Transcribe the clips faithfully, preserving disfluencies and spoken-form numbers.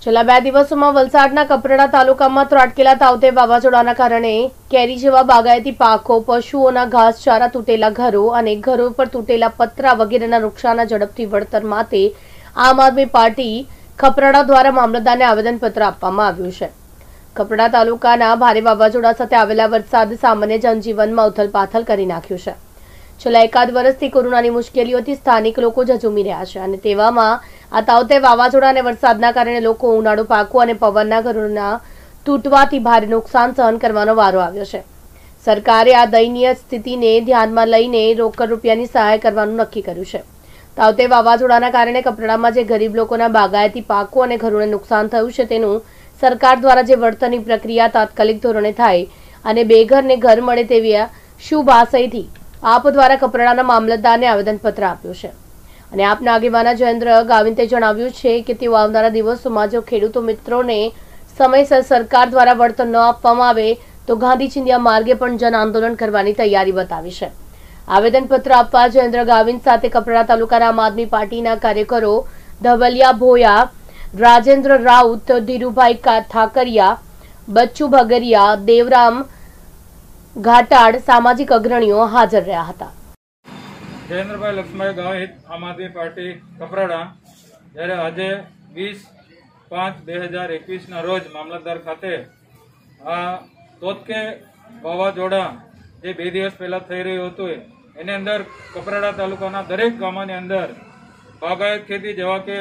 છેલ્લા બે દિવસોમાં વલસાડના કપરાડા તાલુકામાં ત્રાટકેલા તાવતે વાવાઝોડાના કારણે કેરી જેવા બાગાયતી પાકો, પશુઓના ઘાસચારા, તૂટેલા ઘરો અને ઘરો પર તૂટેલા પતરા વગેરેના નુકસાનના ઝડપથી વળતર માટે આમ આદમી પાર્ટી કપરાડા દ્વારા મામલતદારને આવેદનપત્ર આપવામાં આવ્યું છે। કપરાડા તાલુકાના ભારે વાવાઝોડા સાથે આવેલા વરસાદ સામાન્ય જનજીવનમાં ઉથલપાથલ કરી નાખ્યું છે। છેલ્લા એકાદ વર્ષથી કોરોનાની મુશ્કેલીઓથી સ્થાનિક લોકો ઝઝૂમી રહ્યા છે અને તેવામાં આ તાવતે વાવાઝોડા અને વરસાદના કારણે લોકો ઉનાળુ પાકો અને પવનના ઘરોના તૂટવાથી ભારે નુકસાન સહન કરવાનો વારો આવ્યો છે। સરકારે આ દયનીય સ્થિતિને ધ્યાનમાં લઈને રોકડ રૂપિયાની સહાય કરવાનું નક્કી કર્યું છે। તાવતે વાવાઝોડાના કારણે કપરાડામાં જે ગરીબ લોકોના બાગાયતી પાકો અને ઘરોને નુકસાન થયું છે તેનું સરકાર દ્વારા જે વળતરની પ્રક્રિયા તાત્કાલિક ધોરણે થાય અને બેઘરને ઘર મળે તેવી શુભ આશયથી આપ દ્વારા કપરાડાના મામલતદારને આવેદનપત્ર આપ્યું છે અને આપના આગેવાના જયેન્દ્ર ગાવિતે જણાવ્યું છે કે તેઓ આવનારા દિવસોમાં જો ખેડૂતો મિત્રોને સમયસર સરકાર દ્વારા વળતર ન આપવામાં આવે તો ગાંધી ચિંધ્યા માર્ગે પણ જન આંદોલન કરવાની તૈયારી બતાવી છે। આવેદનપત્ર આપવા જયેન્દ્ર ગાવિત સાથે કપરાડા તાલુકાના આમ આદમી પાર્ટીના કાર્યકરો ધવલિયા ભોયા, રાજેન્દ્ર રાઉત, ધીરુભાઈ ઠાકરિયા, બચ્ચુ ભગરિયા, દેવરામ घाटाड़ सामाजिक अग्रणीओ हाजर रहा था। जयेन्द्रभाई लक्ष्मण गावित आम आदमी पार्टी कपराड़ा जयरे आज वीस पांच बे हजार एकवीस ना रोज मामलतदार खाते आ तोतके वावाझोड़ा जे बे दिवस पहला थई रह्युं हतुं एनी अंदर कपराड़ा तालुकाना दरेक गामोनी अंदर बागायत खेती जेवा के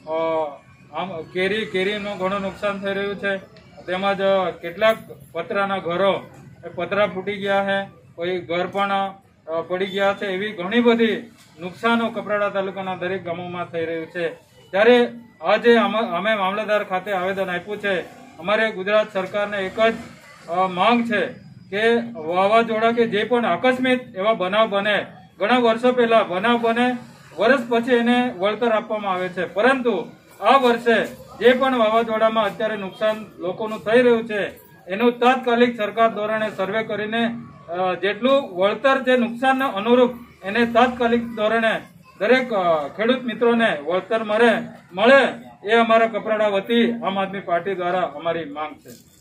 आम केरी केरीनुं घणुं नुकसान थई रह्युं छे। तेमज केटलाक पतराना घरो पतरा फूटी गया है, कोई घर पण पड़ी गया है। एवी घणी बधी नुकसानो कपराड़ा तालुकाना दरेक गामोमां थई रह्युं छे। त्यारे आज अमे मामलतदार खाते आवेदन आप्युं छे। अमारे गुजरात सरकारने एक ज मांग छे के वावाझोड़ा के जे पण आकस्मिक एवा बनाव बने, घणा वर्षो पहेला बनाव बने, वर्ष पछी एने वळतर आपवामां आवे छे, परंतु आ वर्षे जे पण वावाझोड़ामां अत्यारे नुकसान लोकोनुं थई रह्युं छे एनु तात्कालिक सरकार धोरणे सर्वे करीने जेटलुं वळतर जे नुकसानने अनुरूप एने तात्कालिक धोरणे दरेक खेडूत मित्रोने वळतर मळे मळे ए अमारा कपराड़ा वती आम आदमी पार्टी द्वारा अमारी मांग छे।